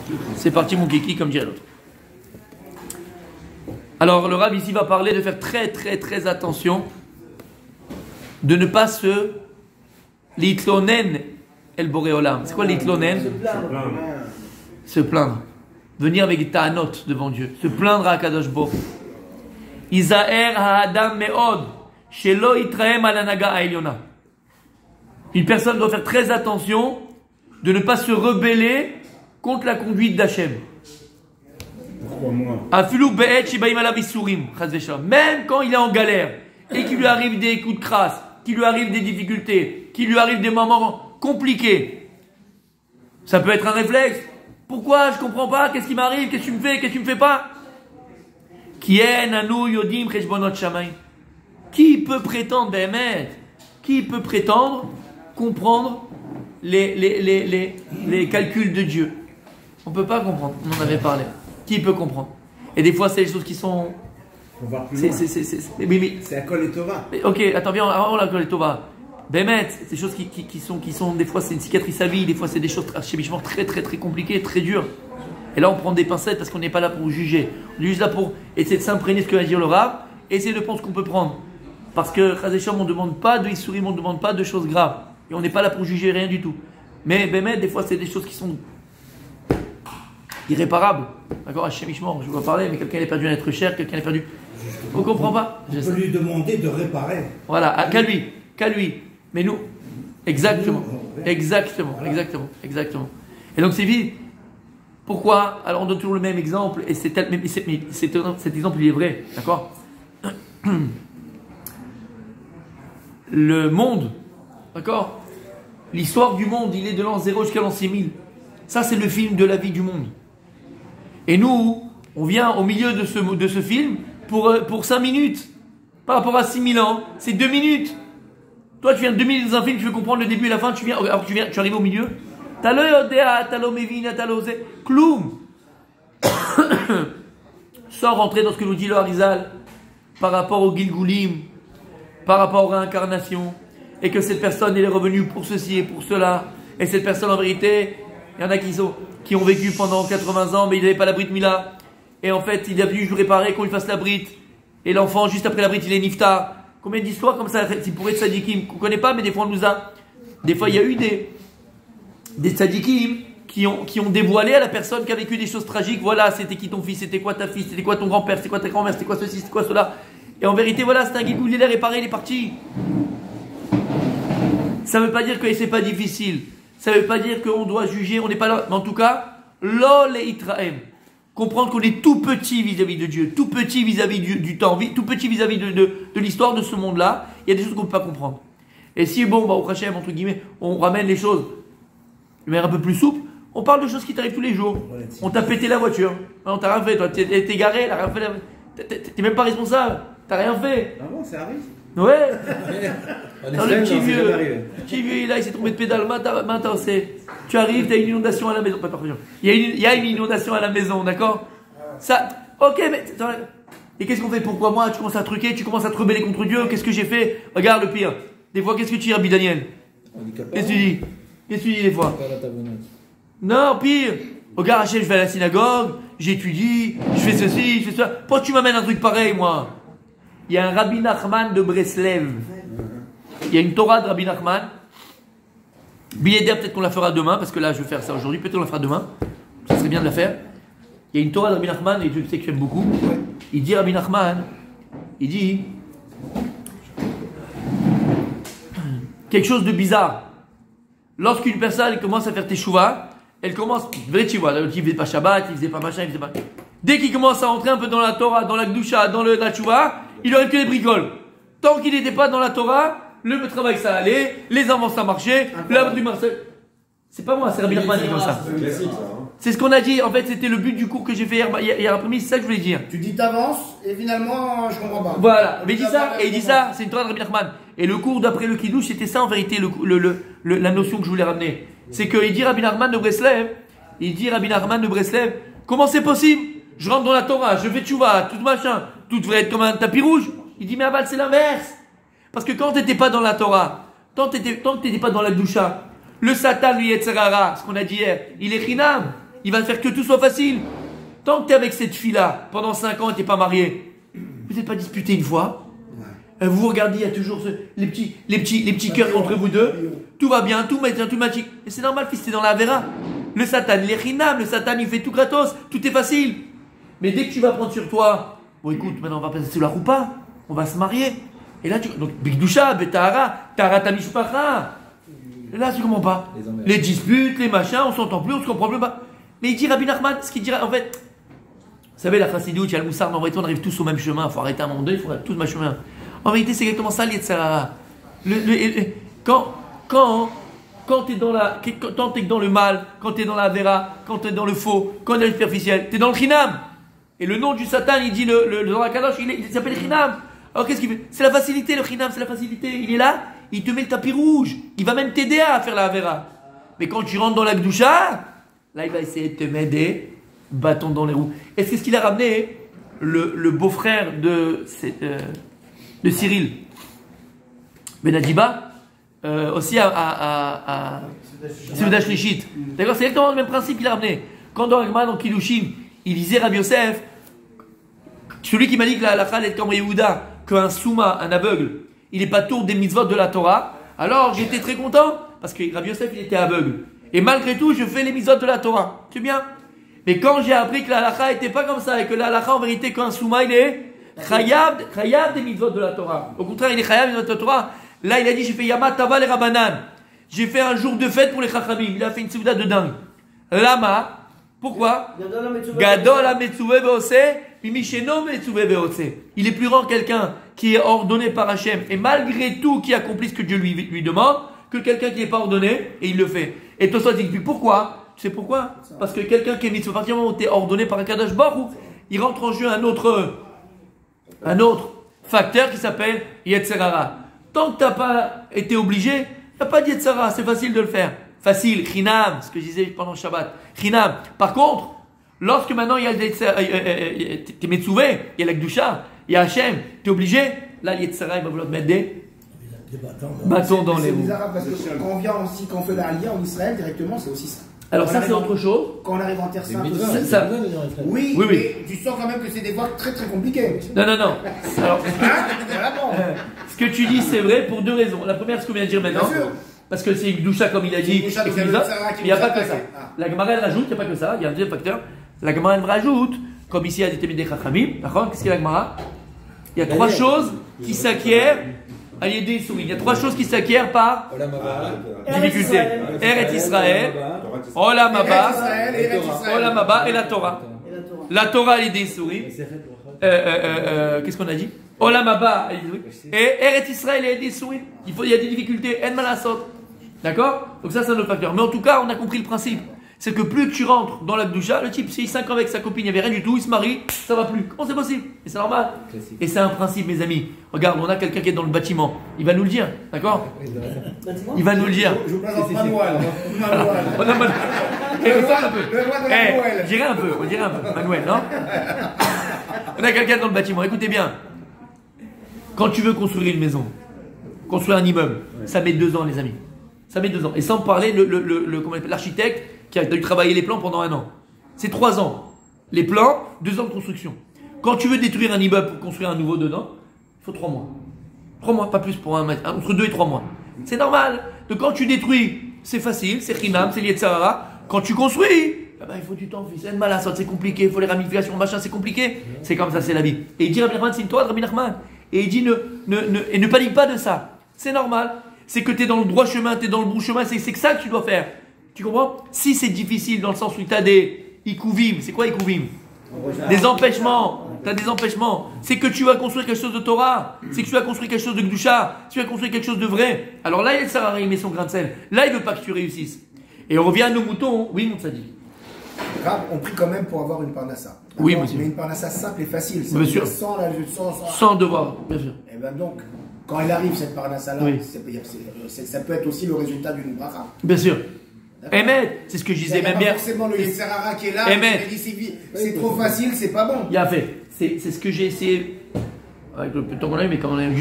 C'est parti mon kiki, comme dirait l'autre. Alors le Rav ici va parler de faire très attention, de ne pas se l'itlonen el boréolam. C'est quoi l'itlonen? Se plaindre. Venir avec des ta'anot devant Dieu. Se plaindre à Kadosh Bo. Isaer ha'adam me'od shelo itrahem al hanaga ha'elyona. Une personne doit faire très attention de ne pas se rebeller contre la conduite d'Hachem. Même quand il est en galère et qu'il lui arrive des coups de crasse, qu'il lui arrive des difficultés, qu'il lui arrive des moments compliqués, ça peut être un réflexe. Pourquoi je comprends pas? Qu'est-ce qui m'arrive? Qu'est-ce que tu me fais? Qu'est-ce que tu me fais pas? Qui peut prétendre, qui peut prétendre comprendre les calculs de Dieu? On peut pas comprendre. On en avait parlé. Qui peut comprendre? Et des fois, c'est des choses qui sont. C'est la Kol et Tova. Ok, attends, viens, avant la Kol et Tova. Bémet, c'est des choses qui sont. Des fois, c'est une cicatrice à vie. Des fois, c'est des choses chimiquement très compliquées, très dures. Et là, on prend des pincettes parce qu'on n'est pas là pour juger. On est juste là pour essayer de s'imprégner de ce que va dire le Rav. Essayer de prendre ce qu'on peut prendre. Parce que, Chazécham, on ne demande pas de Issourim, on ne demande pas de choses graves. Et on n'est pas là pour juger rien du tout. Mais Bémet, des fois, c'est des choses qui sont irréparables. D'accord, Hachemishmor, je vais parler, mais quelqu'un a perdu un être cher, quelqu'un a perdu. On ne comprend pas. On peut lui demander de réparer. Voilà, qu'à lui. Mais nous, exactement. Et donc c'est vite. Pourquoi? Alors on donne toujours le même exemple, et cet exemple il est vrai, d'accord? Le monde, d'accord? L'histoire du monde, il est de l'an 0 jusqu'à l'an 6000. Ça, c'est le film de la vie du monde. Et nous, on vient au milieu de ce film pour 5 minutes. Par rapport à 6000 ans, c'est 2 minutes. Toi, tu viens de 2 minutes dans un film, tu veux comprendre le début et la fin, tu arrives au milieu. T'as l'odéa, t'as l'omevina, t'as l'osé. Cloum. Sans rentrer dans ce que nous dit le Harizal par rapport au Gilgulim, par rapport aux réincarnations, et que cette personne elle est revenue pour ceci et pour cela, et cette personne en vérité, il y en a qui ont vécu pendant 80 ans mais ils n'avaient pas la Brit Mila, et en fait il a fallu réparer qu'on lui fasse la Brit, et l'enfant juste après la Brit il est Niftar. Combien d'histoires comme ça, c'est pour être sadikim qu'on ne connaît pas, mais des fois on nous a, des fois il y a eu des sadikim qui ont dévoilé à la personne qui a vécu des choses tragiques. Voilà, c'était qui ton fils, c'était quoi ta fille, c'était quoi ton grand-père, c'était quoi ta grand-mère, c'était quoi ceci, c'était quoi cela. Et en vérité, voilà, c'est un guigou, il est réparé, il est parti. Ça ne veut pas dire que c'est pas difficile. Ça ne veut pas dire qu'on doit juger, on n'est pas là. Mais en tout cas, lol et itraem. Comprendre qu'on est tout petit vis-à-vis de Dieu, tout petit vis-à-vis du temps, tout petit vis-à-vis de l'histoire de ce monde-là. Il y a des choses qu'on ne peut pas comprendre. Et si, bon, bah, au Hachem, entre guillemets, on ramène les choses de manière un peu plus souple, on parle de choses qui t'arrivent tous les jours. On t'a pété la voiture. Non, t'as rien fait, toi. T'es garé, t'as rien fait. T'es même pas responsable. T'as rien fait. Ah bon, ça arrive? Ouais. Non, le petit vieux, là, il s'est trompé de pédale. Maintenant, tu arrives, t'as une inondation à la maison. Pas pardon. Il y a une inondation à la maison, d'accord? Ça, ok, mais et qu'est-ce qu'on fait? Pourquoi moi? Tu commences à truquer, tu commences à te rebeller contre Dieu. Qu'est-ce que j'ai fait? Regarde le pire. Des fois, qu'est-ce que tu dis, Rabbi Daniel? Qu'est-ce que tu dis? Qu'est-ce que tu dis des fois? Non, pire. Regarde, Hachem, je vais à la synagogue, j'étudie, je fais ceci, je fais ça. Pourquoi tu m'amènes un truc pareil, moi? Il y a un Rabbi Nachman de Breslev. Il y a une Torah de Rabbi Nachman. Billéder, peut-être qu'on la fera demain, parce que là, je vais faire ça aujourd'hui. Peut-être qu'on la fera demain. Ça serait bien de la faire. Il y a une Torah de Rabbi Nachman, et je sais que j'aime beaucoup. Il dit, Rabbi Nachman, il dit quelque chose de bizarre. Lorsqu'une personne commence à faire teshuva, elle commence, vrai tu vois, il faisait pas Shabbat, il faisait pas machin, il faisait pas. Dès qu'il commence à rentrer un peu dans la Torah, dans la Gdusha, dans la teshuva, il aurait que des bricoles. Tant qu'il n'était pas dans la Torah, le travail ça allait, les enfants ça marchait, l'âme du Marseille. C'est pas moi, c'est Rabbi Nachman qui dit comme ça. C'est ce qu'on a dit, en fait, c'était le but du cours que j'ai fait hier après-midi, c'est ça que je voulais dire. Tu dis t'avances, et finalement, je comprends pas. Voilà, mais il dit ça, et il dit ça, c'est une Torah de Rabbi Nachman. Et le cours d'après le Kiddush, c'était ça en vérité, la notion que je voulais ramener. C'est qu'il dit Rabbi Nachman de Breslev, comment c'est possible? Je rentre dans la Torah, je fais tchouva, tout machin, tout devrait être comme un tapis rouge. Il dit, mais Aval, c'est l'inverse. Parce que quand tu n'étais pas dans la Torah, tant que tu n'étais pas dans la Gdusha, le Satan, lui, Yetzerara, ce qu'on a dit hier, il est chinam. il va faire que tout soit facile. Tant que tu es avec cette fille-là, pendant 5 ans et tu n'es pas marié, vous n'êtes pas disputé une fois. Vous vous regardez, il y a toujours les petits cœurs entre vous deux. Tout va bien, tout magique. Et c'est normal, fils, t'es dans la vera. Le Satan, il est chinam, le Satan, il fait tout gratos, tout est facile. Mais dès que tu vas prendre sur toi, bon écoute, maintenant on va passer sur la roupa, on va se marier. Et là, donc, Bigdusha, Betahara, Tahara Mishpacha. Et là, tu comprends pas. Les disputes, les machins, on s'entend plus, on se comprend plus pas. Mais il dit Rabbi Nachman, ce qu'il dirait, en fait, vous savez, la chassidoute, il y a le moussard, mais en vérité, on arrive tous au même chemin. Il faut arrêter un moment donné, il faut arrêter tous le même chemin. En vérité, c'est exactement ça, l'Yetzara. Quand tu es dans le mal, quand tu es dans la vera, quand tu es dans le faux, quand tu es dans le superficiel, tu es dans le chinam. Et le nom du Satan, il dit dans la Kadosh, il s'appelle chinam. Alors qu'est-ce qu'il fait? C'est la facilité, le chinam, c'est la facilité. Il est là, il te met le tapis rouge. Il va même t'aider à faire la vera. Mais quand tu rentres dans la Gdusha, là, il va essayer de te mettre des bâtons dans les roues. Et c'est ce qu'il a ramené, le beau-frère de Cyril, Benadiba, aussi à Seudah Shlishit. D'accord, c'est exactement le même principe qu'il a ramené. Quand dans Agma, dans Kiddushin, il disait Rabbi Yosef, celui qui m'a dit que la halakha est comme Yehuda, qu'un souma, un aveugle, il n'est pas tour des mitzvot de la Torah, alors j'étais très content, parce que Rabbi Yosef, il était aveugle. Et malgré tout, je fais les mitzvot de la Torah. C'est bien. Mais quand j'ai appris que la halakha n'était pas comme ça, et que la halakha, en vérité, qu'un souma, il est Chayab des mitzvot de la Torah. Au contraire, il est Chayab des mitzvot de la Torah. Là, il a dit, j'ai fait Yama Tava les Rabanan. J'ai fait un jour de fête pour les Chachamim. Il a fait une seuda de dingue. Lama. Pourquoi? Gadol ha-metzuvé ve'ose, mimisheno metzuvé ve'ose. Il est plus grand quelqu'un qui est ordonné par Hachem et malgré tout qui accomplit ce que Dieu lui demande que quelqu'un qui n'est pas ordonné et il le fait. Et toi, ça dit pourquoi? Tu sais pourquoi? Parce que quelqu'un qui est mitzvah, à partir du moment où tu es ordonné par un Kadosh Baruch Hu, il rentre en jeu un autre facteur qui s'appelle Yetzerara. Tant que tu n'as pas été obligé, il n'y a pas de Yetzerara, c'est facile de le faire. Facile, chinam, ce que je disais pendant le Shabbat. Chinam. Par contre, lorsque maintenant il y a t'es metzouvé, il y a la Gdusha, il y a Hachem, tu es obligé, là l'Yetzerara il va vouloir te mettre des bâtons dans les roues. C'est bizarre parce que quand on vient aussi, quand on fait la Aliyah en Israël directement, c'est aussi ça. Alors ça c'est autre chose. Quand on arrive en Terre Sainte, oui, mais tu sens quand même que c'est des fois très très compliqué. Non. Alors, ce que tu dis c'est vrai pour deux raisons. La première, ce qu'on vient de dire maintenant. Parce que c'est Gdusha comme il a dit, il n'y a pas que ça. La Gemara elle rajoute, il n'y a pas que ça, il y a un deuxième facteur. La Gemara elle rajoute, comme ici à Détémidé Chachamim, d'accord? Qu'est-ce qu'il y a la Gemara? Il y a trois choses qui s'acquièrent à l'aider souris. Il y a trois choses qui s'acquièrent par difficulté. Eretz Israël, Olam Haba et la Torah. La Torah à l'aider souris. Qu'est-ce qu'on a dit? Olam Haba et Eretz Israël et l'aider souris. Il y a des difficultés. En malasot. D'accord? Donc ça c'est un autre facteur. Mais en tout cas, on a compris le principe. C'est que plus tu rentres dans la Gdusha, le type, s'il 5 ans avec sa copine, il n'y avait rien du tout, il se marie, ça va plus. Comment c'est possible? Et c'est normal. Classique. Et c'est un principe, mes amis. Regarde, on a quelqu'un qui est dans le bâtiment. Il va nous le dire, d'accord? Il va nous le dire. Je vous présente Manuel. On a Manuel. On dirait un peu. Manuel, non? On a quelqu'un dans le bâtiment. Écoutez bien. Quand tu veux construire une maison, construire un immeuble, ça met 2 ans, les amis. Ça met 2 ans. Et sans parler l'architecte qui a dû travailler les plans pendant 1 an. C'est 3 ans. Les plans, 2 ans de construction. Quand tu veux détruire un immeuble pour construire un nouveau dedans, il faut 3 mois. 3 mois, pas plus pour un mètre. Entre 2 et 3 mois. C'est normal. Donc quand tu détruis, c'est facile, c'est chinam, c'est l'yetzarara. Quand tu construis, il faut du temps, c'est mal c'est compliqué, il faut les ramifications, machin, c'est compliqué. C'est comme ça, c'est la vie. Et il dit Rabbi Nachman, c'est une toi, Rabbi Nachman. Et il dit ne panique pas de ça. C'est normal. C'est que tu es dans le droit chemin, tu es dans le bon chemin, c'est ça que tu dois faire. Tu comprends? Si c'est difficile dans le sens où tu as des ikouvim, c'est quoi ikouvim? Des empêchements. Tu as des empêchements. C'est que tu vas construire quelque chose de Torah. C'est que tu vas construire quelque chose de Gdusha. Tu vas construire quelque chose de vrai. Alors là, il sert à met son grain de sel. Là, il veut pas que tu réussisses. Et on revient à nos moutons. Oui, mon tzaddik. On prie quand même pour avoir une parnassa. Oui, monsieur. Mais une parnassa simple et facile. Bien sûr. Sans devoir, bien sûr. Et bien donc, quand elle arrive, cette parnassa-là, oui. Ça peut être aussi le résultat d'une bracha. Bien sûr. Emet, c'est ce que je disais même bien. Forcément le Yetzerara qui est là, c'est trop facile, c'est pas bon. Il a fait. C'est ce que j'ai essayé avec le peu de temps qu'on a eu, mais quand on a eu du temps,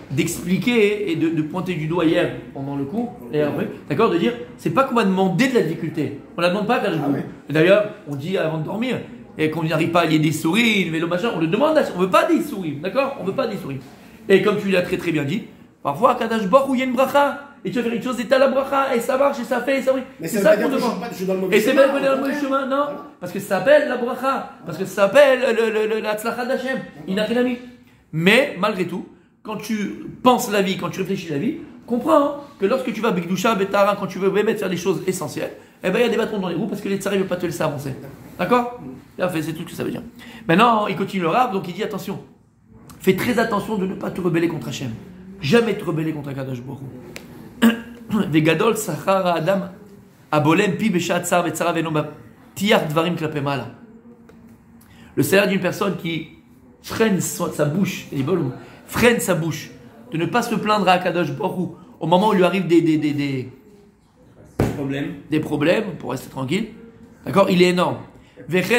d'expliquer et de pointer du doigt hier pendant le cours, d'accord, de dire, c'est pas qu'on m'a demandé de la difficulté, on la demande pas quand D'ailleurs, on dit avant de dormir, et qu'on n'y arrive pas à lier des souris, vélo machin, on le demande, on veut pas des souris, d'accord, on veut pas des souris. Et comme tu l'as très très bien dit, parfois, Kadash Baruch Hu, il y a une bracha, et tu vas faire une chose, et t'as la bracha, et ça marche, et ça fait, et ça oui. C'est ça qu'on demande. Et c'est bien qu'on est dans le mauvais chemin, non, parce que ça s'appelle la bracha, parce que ça s'appelle la tzlacha d'Hachem, il n'a rien mis. Mais, malgré tout, quand tu penses la vie, quand tu réfléchis la vie, comprends que lorsque tu vas à Bigdusha, Betara, quand tu veux faire des choses essentielles, eh ben il y a des bâtons dans les roues parce que les tsaris ne veulent pas te laisser avancer. D'accord ? C'est tout ce que ça veut dire. Maintenant, il continue le rap, donc il dit attention, fais très attention de ne pas te rebeller contre Hachem. Jamais te rebeller contre Akadosh Baruch Hu. Vegadol sachar adam abolem pi beshat tsar vetzara veno tiar dvarim klape mala. Le salaire d'une personne qui freine sa bouche, freine sa bouche, de ne pas se plaindre à Akadosh Baruch Hu au moment où il lui arrive des problèmes, pour rester tranquille, d'accord, il est énorme. C'est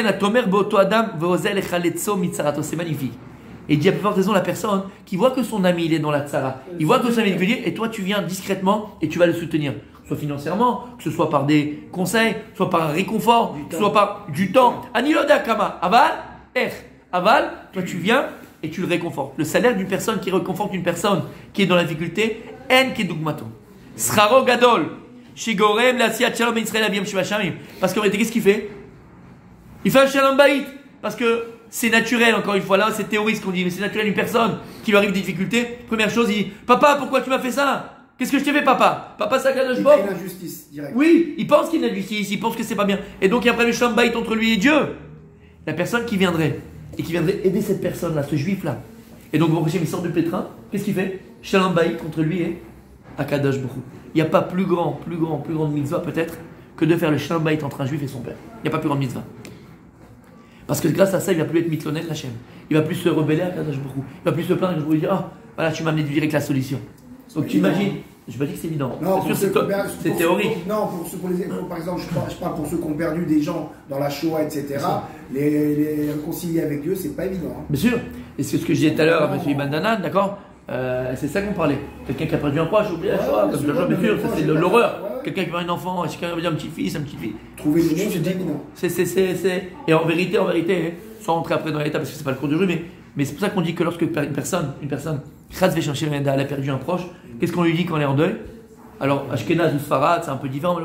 magnifique. Et il dit à plus forte raison la personne qui voit que son ami il est dans la tzara, il voit que son ami est difficile, et toi tu viens discrètement et tu vas le soutenir, soit financièrement, que ce soit par des conseils, soit par un réconfort, soit par du temps. Aniloda kama, aval, toi tu viens et tu le réconfortes. Le salaire d'une personne qui réconforte une personne qui est dans la difficulté, en kedugmato. Sraro gadol, shigorem la siat shalom Israël abiyam shivashamim. Parce qu'en réalité, qu'est-ce qu'il fait? Il fait un shalom baït. Parce que c'est naturel, encore une fois, là, c'est théorique ce qu'on dit, mais c'est naturel une personne qui lui arrive des difficultés. Première chose, il dit, papa, pourquoi tu m'as fait ça? Qu'est-ce que je t'ai fait, papa? Papa, ça Kadosh Baruch Hu. Il fait l'injustice, direct. Oui, il pense qu'il y a une injustice, il pense que c'est pas bien. Et donc, il y a après le shalom baït entre lui et Dieu. La personne qui viendrait aider cette personne-là, ce juif-là. Et donc, Baruch Hashem, il sort du pétrin. Qu'est-ce qu'il fait? Shalom baït contre lui et Akadosh Baruch Hu. Il n'y a pas plus grande mitzvah peut-être que de faire le shalom baït entre un juif et son père. Il n'y a pas plus grande mitzvah. Parce que grâce à ça, il ne va plus être mitzvonel Hachem. Il ne va plus se rebeller à Akadosh Baruch Hu. Il ne va plus se plaindre et dire, oh, voilà, tu m'as amené direct la solution. Donc tu imagines, je ne vais pas dire que c'est évident. Non, c'est théorique. Non, par exemple, je parle pour ceux qui ont perdu des gens dans la Shoah, etc. Les réconcilier avec Dieu, c'est pas évident. Hein. Bien sûr. Et c'est ce que je disais tout à l'heure à M. Iban Danan, d'accord, c'est ça qu'on parlait. Quelqu'un qui a perdu un proche, oublié la Shoah, comme bien sûr, ça c'est l'horreur. Quelqu'un qui a un enfant, quelqu'un qui a un petit-fils, un petit-fils. Trouver le nom, c'est évident. Et en vérité, sans rentrer après dans l'état parce que c'est pas le cours du jeu, mais c'est pour ça qu'on dit que lorsque une personne, elle a perdu un proche, qu'est-ce qu'on lui dit quand elle est en deuil? Alors, Ashkenaz ou Sfarad, c'est un peu différent,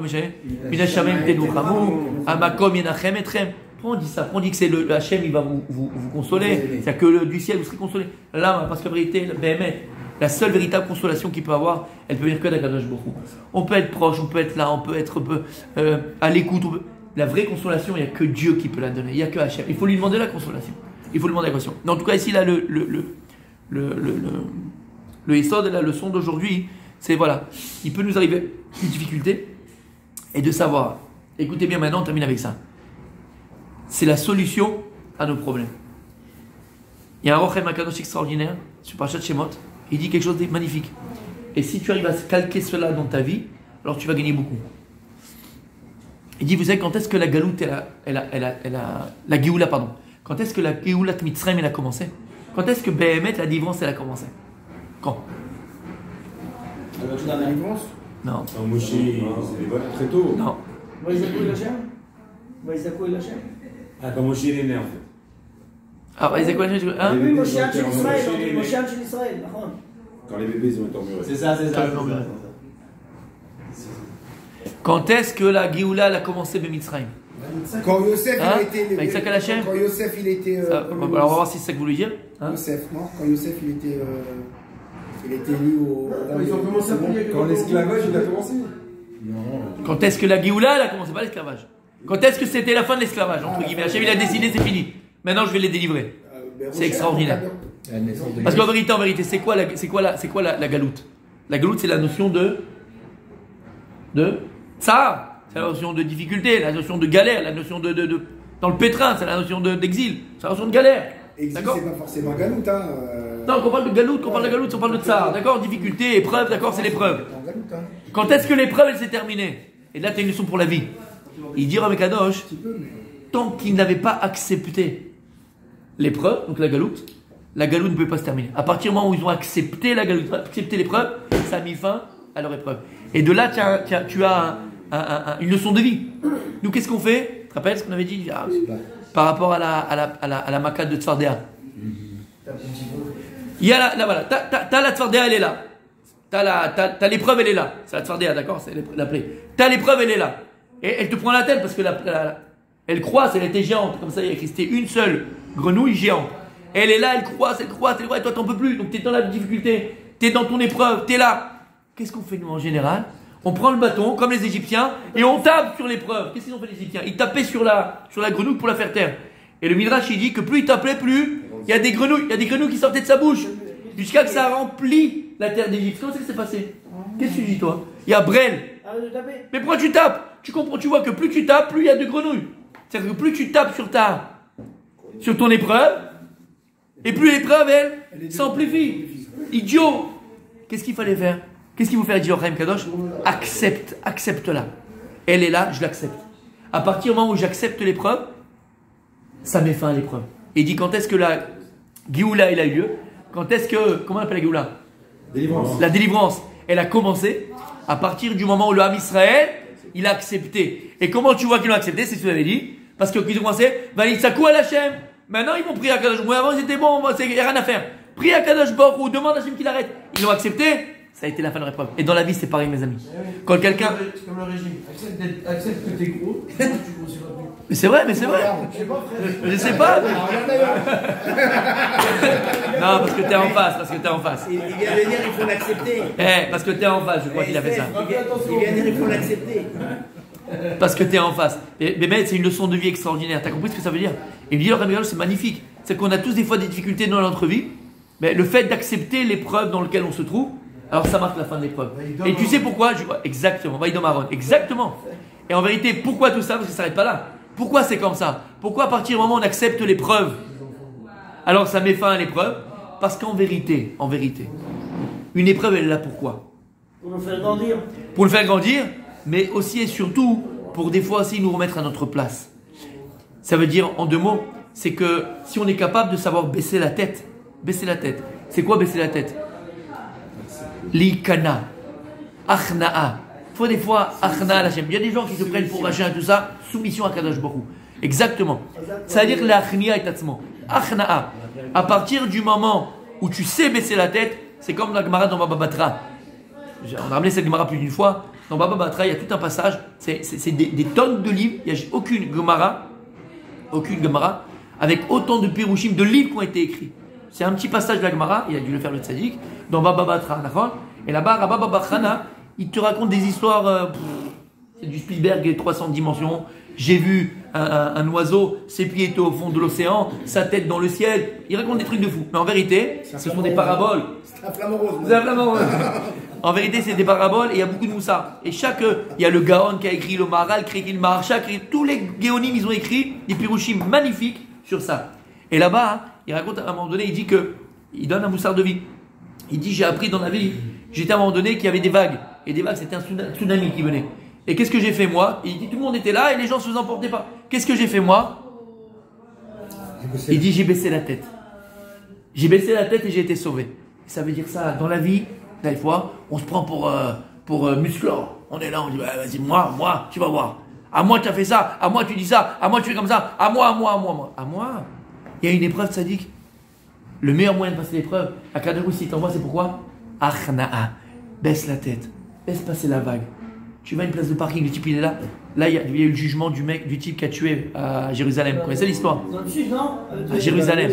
on dit ça, on dit que c'est le Hachem, il va vous consoler, c'est que du ciel vous serez consolé. Là, parce qu'en vérité, la seule véritable consolation qu'il peut avoir, elle peut venir que d'Akadosh Baruch Hu. On peut être proche, on peut être là, on peut être à l'écoute. La vraie consolation, il n'y a que Dieu qui peut la donner, il n'y a que Hachem. Il faut lui demander la consolation. Il faut lui demander la consolation. Mais en tout cas, ici, là, le Yesod, la leçon d'aujourd'hui, c'est voilà, il peut nous arriver une difficulté et de savoir. Écoutez bien maintenant, on termine avec ça. C'est la solution à nos problèmes. Il y a un Rochem Akadosh extraordinaire sur Parashat Shemot. Il dit quelque chose de magnifique. Et si tu arrives à calquer cela dans ta vie, alors tu vas gagner beaucoup. Il dit, vous savez, quand est-ce que la galoute, la Géoula, pardon. Quand est-ce que la Géoula Mitzrayim, elle a commencé? Quand est-ce que Behemet, la délivrance, elle a commencé? Quand? La délivrance? Non. Moshe, c'est très tôt. Non. Ah, quand Moshe est né, en fait. Ah, c'est quoi? Hein? Oui, Moshe chez Israël, quand les bébés ont été emmurés. C'est ça. Quand est-ce que la Géoula a commencé Mitzrayim? Quand Yosef il était. Alors on va voir si c'est ça que vous voulez dire. Yosef, non? Quand Yosef il était lié au. Ils ont commencé à prier. Quand l'esclavage il a commencé. Non. Quand est-ce que la Géoula a commencé? Pas l'esclavage. Quand est-ce que c'était la fin de l'esclavage? Entre guillemets. Hachem il a décidé, c'est fini. Maintenant je vais les délivrer. C'est extraordinaire. Parce qu'en vérité, c'est quoi la galoute? La galoute, c'est la notion de tsar. C'est la notion de difficulté, la notion de galère, la notion de dans le pétrin, c'est la notion d'exil, c'est la notion de galère. Exil, c'est pas forcément galoute, hein. Non, quand on parle de galoute, on parle de tsar, d'accord? Difficulté, épreuve, d'accord, c'est l'épreuve. Quand est-ce que l'épreuve, elle s'est terminée? Et là, tu as une leçon pour la vie. Il dit Rabbi Kadosh, tant qu'il n'avait pas accepté l'épreuve, donc la galoute, la galoute ne peut pas se terminer. À partir du moment où ils ont accepté la galoute, accepté l'épreuve, ça a mis fin à leur épreuve. Et de là, tu as une leçon de vie. Nous, qu'est-ce qu'on fait? Tu te rappelles ce qu'on avait dit par rapport à la Makat de Tzfardéa? Il y a voilà, t'as la Tzfardéa, elle est là. T'as l'épreuve, elle est là. C'est la Tzfardéa, d'accord? C'est l'appelée. T'as l'épreuve, elle est là. Et elle te prend la tête parce que elle croise, elle était géante. Comme ça, il y a écrit, c'était une seule grenouille géante. Elle est là, elle croise, et toi t'en peux plus. Donc t'es dans la difficulté, t'es dans ton épreuve, t'es là. Qu'est-ce qu'on fait nous en général? On prend le bâton, comme les Égyptiens, et on tape sur l'épreuve. Qu'est-ce qu'ils ont fait les Égyptiens? Ils tapaient sur la grenouille pour la faire taire. Et le Midrash, il dit que plus ils tapaient, plus il y a des grenouilles qui sortaient de sa bouche. Jusqu'à que ça remplit la terre d'Égypte. Comment ça s'est passé? Qu'est-ce que tu dis toi? Il y a Brel. Mais pourquoi tu tapes? Tu comprends, tu vois que plus tu tapes, plus il y a de grenouilles. C'est-à-dire que plus tu tapes sur ton épreuve, et plus l'épreuve, elle s'amplifie. Idiot! Qu'est-ce qu'il fallait faire? Qu'est-ce qu'il faut faire, dit Chaim Kadosh? Accepte-la. Elle est là, je l'accepte. À partir du moment où j'accepte l'épreuve, ça met fin à l'épreuve. Et il dit quand est-ce que la Géoula, elle a eu lieu? Quand est-ce que, comment on appelle la Géoula? Délivrance. La délivrance, elle a commencé à partir du moment où le Ham Israël, il a accepté. Et comment tu vois qu'ils l'ont accepté? C'est ce que tu avais dit. Parce qu'ils ont commencé, Vanitsakou al Hashem. Maintenant, ils vont prier à Kadosh Baruch Hu. Avant, ils étaient bons, il n'y a rien à faire. Prie à Kadosh Baruch Hu, demande à Hashem qu'il arrête. Ils l'ont accepté, ça a été la fin de leur épreuve. Et dans la vie, c'est pareil, mes amis. Quand quelqu'un. C'est comme le régime. Accepte que t'es gros, tu grossiras plus. Mais c'est vrai. Je sais pas, frère. Je sais pas. Non, parce que t'es en face. Il vient de dire il faut l'accepter. Parce que t'es en face, je crois qu'il a fait ça. Il vient de dire il faut l'accepter. Parce que tu es en face. Mais c'est une leçon de vie extraordinaire. Tu as compris ce que ça veut dire? Et il me dit, le c'est magnifique. C'est qu'on a tous des fois des difficultés dans notre vie. Mais le fait d'accepter l'épreuve dans laquelle on se trouve, alors ça marque la fin de l'épreuve. Et tu sais pourquoi? Exactement. Vaïdom Aaron. Exactement. Et en vérité, pourquoi tout ça? Parce que ça s'arrête pas là. Pourquoi c'est comme ça? Pourquoi à partir du moment où on accepte l'épreuve, alors ça met fin à l'épreuve? Parce qu'en vérité, une épreuve, elle est là pourquoi? Pour nous faire grandir. Pour le faire grandir, mais aussi et surtout pour des fois aussi nous remettre à notre place. Ça veut dire, en deux mots, c'est que si on est capable de savoir baisser la tête, c'est quoi baisser la tête? L'ikana, achna'a. Il faut des fois achna'a l'Hachem. Il y a des gens qui se prennent pour machin et tout ça, soumission à Kadosh Baruch Hu. Exactement. Ça veut dire l'achnia et tatsmo. Achna'a. À partir du moment où tu sais baisser la tête, c'est comme la Gemara dans Baba Batra. On a ramené cette Gemara plus d'une fois. Dans Baba Batra, il y a tout un passage, c'est des tonnes de livres, il n'y a aucune Gemara avec autant de Pirushim, de livres qui ont été écrits. C'est un petit passage de la Gemara, il a dû le faire le Tzadik, dans Baba Batra, d'accord? Et là-bas, Rabba Baba Chana, il te raconte des histoires, c'est du Spielberg 300 dimensions. J'ai vu un oiseau, ses pieds étaient au fond de l'océan, sa tête dans le ciel. Il raconte des trucs de fou. Mais en vérité, ce sont des paraboles. C'est un flamant rose. C'est un flamant rose. En vérité, c'est des paraboles et il y a beaucoup de moussa. Et il y a le Gaon qui a écrit, le Maharal qui a écrit, le Maharsha qui a écrit, tous les Géonim, ils ont écrit des pirushim magnifiques sur ça. Et là-bas, il raconte à un moment donné, il dit il donne un moussard de vie. Il dit, j'ai appris dans la vie, j'étais à un moment donné qu'il y avait des vagues. Et des vagues, c'était un tsunami qui venait. Et qu'est-ce que j'ai fait moi? Il dit, tout le monde était là et les gens se emportaient pas. Qu'est-ce que j'ai fait moi? Il dit, j'ai baissé la tête. J'ai baissé la tête et j'ai été sauvé. Ça veut dire ça, dans la vie, des fois, on se prend pour musclor. On est là, on dit, bah, vas-y, moi, tu vas voir. À moi, tu as fait ça. À moi, tu dis ça. À moi, tu fais comme ça. À moi. À moi. Il y a une épreuve sadique. Le meilleur moyen de passer l'épreuve, à Kadosh, si t'envoies, c'est pourquoi? Achna'a. Baisse la tête. Laisse passer la vague. Tu vas à une place de parking, le type il est là. Là, il y a eu le jugement du type qui a tué à Jérusalem. Vous connaissez l'histoire? Dans le sud, non? À Jérusalem.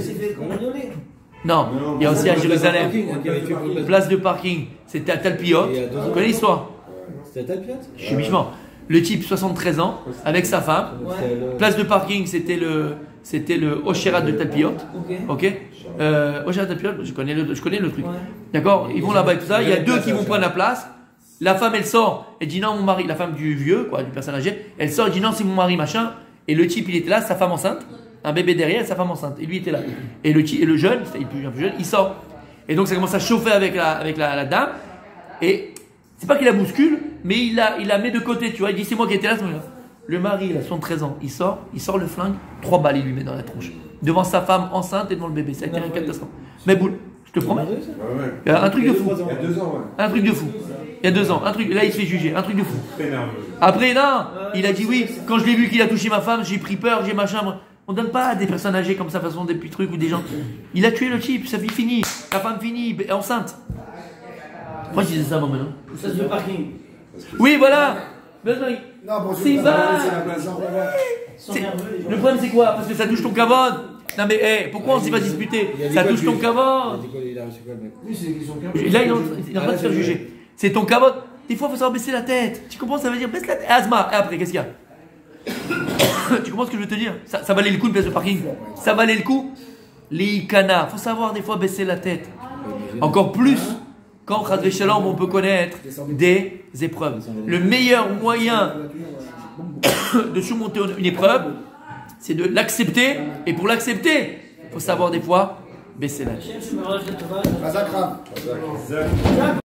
Non, il y a aussi à Jérusalem. Place de parking, c'était à Talpiot. Vous connaissez l'histoire? C'était à Talpiot? Je suis bichement. Le type, 73 ans, avec sa femme. Place de parking, c'était le Oshérat de Talpiot. Ok. Oshérat de Talpiot, je connais le truc. D'accord. Ils vont là-bas et tout ça. Il y a deux qui vont prendre la place. La femme, elle sort, elle dit non, mon mari, la femme du vieux, quoi, du personne âgé, elle sort, elle dit non, c'est mon mari, machin. Et le type, il était là, sa femme enceinte, un bébé derrière, sa femme enceinte. Et lui était là. Et le jeune, c'était plus jeune, il sort. Et donc ça commence à chauffer avec la dame. Et c'est pas qu'il la bouscule, mais il la met de côté, tu vois. Il dit c'est moi qui étais là. Le mari, il a 73 ans, il sort le flingue, 3 balles, il lui met dans la tronche. Devant sa femme enceinte et devant le bébé. Ça a été un catastrophe. Mais boule, je te promets. Ouais, ouais. Il y a un truc de fou. Il y a 2 ans, ouais. Un truc de fou. Il y a 2 ans. Un truc. Là, il se fait juger. Un truc de fou. Très nerveux. Après, non. Il a dit oui. Quand je l'ai vu qu'il a touché ma femme, j'ai pris peur, j'ai machin. On donne pas à des personnes âgées comme ça, façon des petits trucs ou des gens. Il a tué le type, sa vie finie. La femme finie, enceinte. Pourquoi je disais ça, moi, maintenant? Ça c'est le parking. Oui, voilà. Non, bon, C'est bas. Sans nerveux, les gens. Le problème, c'est quoi? Parce que ça touche ton kavod. Non, mais pourquoi on s'est pas disputé? Ça touche ton kavod. Il a reçu quoi, le mec? Oui, c'est qu'ils sont calmes. Et là, il est en train de se faire juger. C'est ton kavod. Des fois, il faut savoir baisser la tête. Tu comprends? Ça veut dire baisse la tête. Asma. Et après, qu'est-ce qu'il y a? Tu comprends ce que je veux te dire? Ça valait le coup de baisser le parking. Ça valait le coup. Les ikana. Faut savoir des fois baisser la tête. Encore plus quand Chadvé Shalom, on peut connaître des épreuves. Le meilleur moyen de surmonter une épreuve, c'est de l'accepter. Et pour l'accepter, il faut savoir des fois baisser la tête. Razak Rav. Zach.